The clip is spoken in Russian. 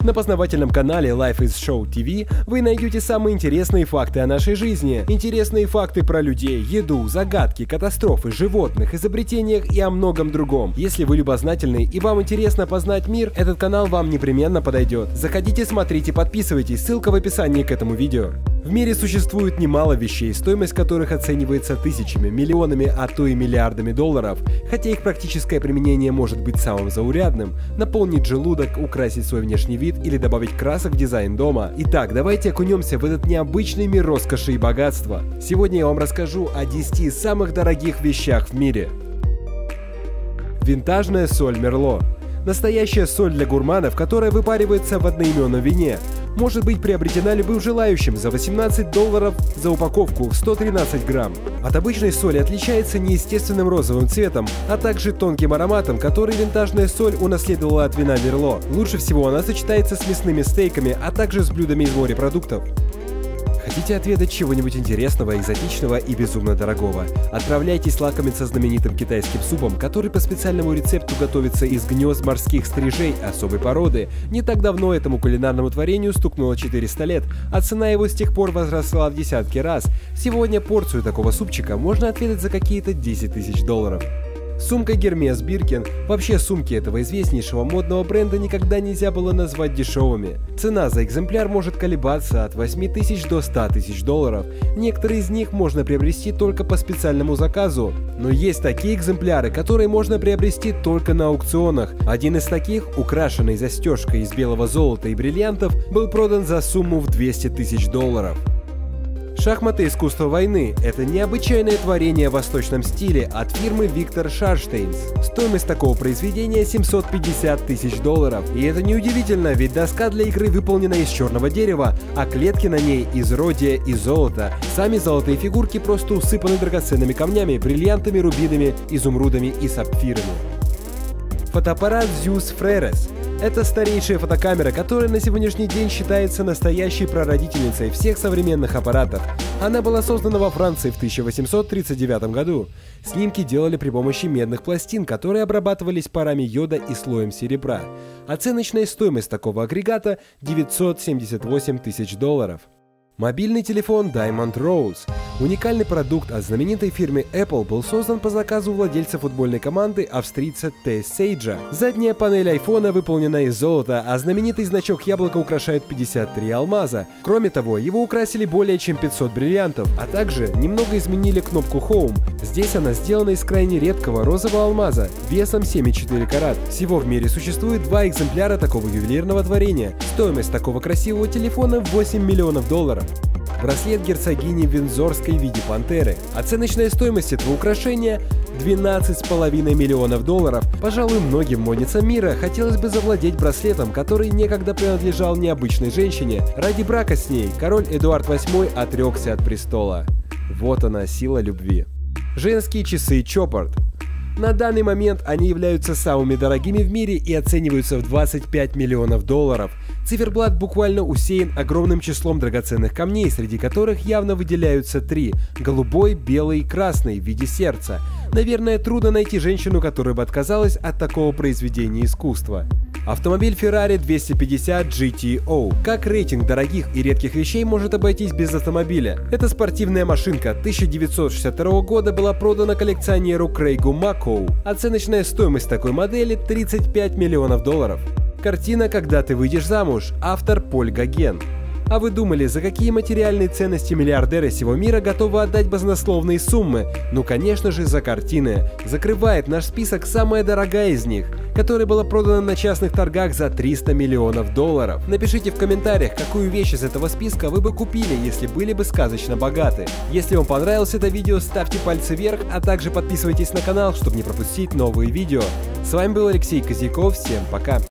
На познавательном канале Life is Show TV вы найдете самые интересные факты о нашей жизни, интересные факты про людей, еду, загадки, катастрофы, животных, изобретениях и о многом другом. Если вы любознательны и вам интересно познать мир, этот канал вам непременно подойдет. Заходите, смотрите, подписывайтесь, ссылка в описании к этому видео. В мире существует немало вещей, стоимость которых оценивается тысячами, миллионами, а то и миллиардами долларов, хотя их практическое применение может быть самым заурядным – наполнить желудок, украсить свой внешний вид или добавить красок в дизайн дома. Итак, давайте окунемся в этот необычный мир роскоши и богатства. Сегодня я вам расскажу о 10 самых дорогих вещах в мире. Винтажная соль Мерло. Настоящая соль для гурманов, которая выпаривается в одноименном вине. Может быть приобретена любым желающим за $18 за упаковку в 113 грамм. От обычной соли отличается неестественным розовым цветом, а также тонким ароматом, который винтажная соль унаследовала от вина Мерло. Лучше всего она сочетается с мясными стейками, а также с блюдами из морепродуктов. Хотите отведать чего-нибудь интересного, экзотичного и безумно дорогого? Отправляйтесь лакомиться знаменитым китайским супом, который по специальному рецепту готовится из гнезд морских стрижей особой породы. Не так давно этому кулинарному творению стукнуло 400 лет, а цена его с тех пор возросла в десятки раз. Сегодня порцию такого супчика можно отведать за какие-то $10 тысяч. Сумка Hermes Birkin. Вообще сумки этого известнейшего модного бренда никогда нельзя было назвать дешевыми. Цена за экземпляр может колебаться от 8 тысяч до 100 тысяч долларов. Некоторые из них можно приобрести только по специальному заказу. Но есть такие экземпляры, которые можно приобрести только на аукционах. Один из таких, украшенный застежкой из белого золота и бриллиантов, был продан за сумму в 200 тысяч долларов. Шахматы искусства войны – это необычайное творение в восточном стиле от фирмы Виктор Шарштейнс. Стоимость такого произведения $750 тысяч. И это неудивительно, ведь доска для игры выполнена из черного дерева, а клетки на ней из родия и золота. Сами золотые фигурки просто усыпаны драгоценными камнями, бриллиантами, рубинами, изумрудами и сапфирами. Фотоаппарат Zeus Freres. Это старейшая фотокамера, которая на сегодняшний день считается настоящей прародительницей всех современных аппаратов. Она была создана во Франции в 1839 году. Снимки делали при помощи медных пластин, которые обрабатывались парами йода и слоем серебра. Оценочная стоимость такого агрегата – $978 тысяч. Мобильный телефон Diamond Rose. Уникальный продукт от знаменитой фирмы Apple был создан по заказу владельца футбольной команды австрийца Т. Сейджа. Задняя панель айфона выполнена из золота, а знаменитый значок яблока украшает 53 алмаза. Кроме того, его украсили более чем 500 бриллиантов, а также немного изменили кнопку Home. Здесь она сделана из крайне редкого розового алмаза, весом 7,4 карат. Всего в мире существует 2 экземпляра такого ювелирного творения. Стоимость такого красивого телефона – $8 миллионов. Браслет герцогини Виндзорской в виде пантеры. Оценочная стоимость этого украшения – $12,5 миллионов. Пожалуй, многим модницам мира хотелось бы завладеть браслетом, который некогда принадлежал необычной женщине. Ради брака с ней король Эдуард VIII отрекся от престола. Вот она, сила любви. Женские часы Chopard. На данный момент они являются самыми дорогими в мире и оцениваются в $25 миллионов. Циферблат буквально усеян огромным числом драгоценных камней, среди которых явно выделяются 3 – голубой, белый и красный в виде сердца. Наверное, трудно найти женщину, которая бы отказалась от такого произведения искусства. Автомобиль Ferrari 250 GTO. Как рейтинг дорогих и редких вещей может обойтись без автомобиля? Эта спортивная машинка 1962 года была продана коллекционеру Крейгу Маккоу. Оценочная стоимость такой модели – $35 миллионов. Картина «Когда ты выйдешь замуж», автор Поль Гоген. А вы думали, за какие материальные ценности миллиардеры всего мира готовы отдать баснословные суммы? Ну, конечно же, за картины. Закрывает наш список самая дорогая из них, которая была продана на частных торгах за $300 миллионов. Напишите в комментариях, какую вещь из этого списка вы бы купили, если были бы сказочно богаты. Если вам понравилось это видео, ставьте пальцы вверх, а также подписывайтесь на канал, чтобы не пропустить новые видео. С вами был Алексей Козяков, всем пока!